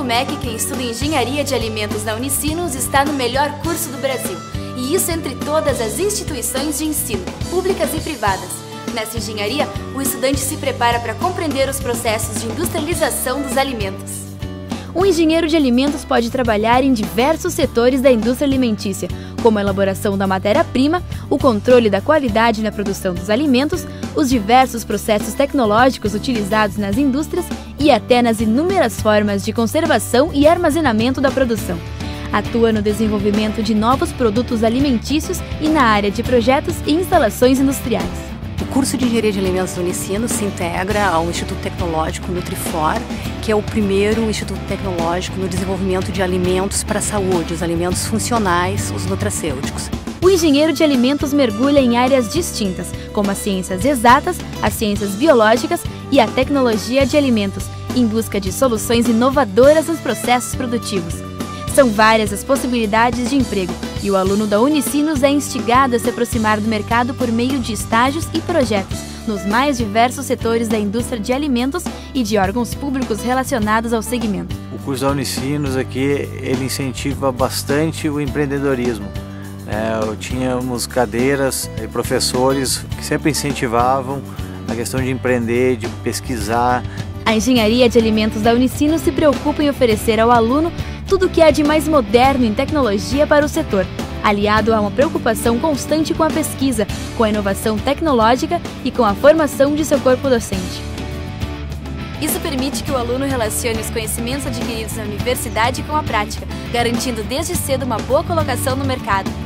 MEC, quem estuda Engenharia de Alimentos na Unicinos está no melhor curso do Brasil. E isso entre todas as instituições de ensino, públicas e privadas. Nessa engenharia, o estudante se prepara para compreender os processos de industrialização dos alimentos. Um engenheiro de alimentos pode trabalhar em diversos setores da indústria alimentícia, como a elaboração da matéria-prima, o controle da qualidade na produção dos alimentos, os diversos processos tecnológicos utilizados nas indústrias e até nas inúmeras formas de conservação e armazenamento da produção. Atua no desenvolvimento de novos produtos alimentícios e na área de projetos e instalações industriais. O curso de Engenharia de Alimentos do Unicinos se integra ao Instituto Tecnológico Nutrifor, que é o primeiro instituto tecnológico no desenvolvimento de alimentos para a saúde, os alimentos funcionais, os nutracêuticos. O engenheiro de alimentos mergulha em áreas distintas, como as ciências exatas, as ciências biológicas e a tecnologia de alimentos, em busca de soluções inovadoras nos processos produtivos. São várias as possibilidades de emprego e o aluno da Unicinos é instigado a se aproximar do mercado por meio de estágios e projetos nos mais diversos setores da indústria de alimentos e de órgãos públicos relacionados ao segmento. O curso da Unicinos aqui, ele incentiva bastante o empreendedorismo. Tínhamos cadeiras e professores que sempre incentivavam a questão de empreender, de pesquisar. A Engenharia de Alimentos da Unicinos se preocupa em oferecer ao aluno tudo o que há de mais moderno em tecnologia para o setor, aliado a uma preocupação constante com a pesquisa, com a inovação tecnológica e com a formação de seu corpo docente. Isso permite que o aluno relacione os conhecimentos adquiridos na universidade com a prática, garantindo desde cedo uma boa colocação no mercado.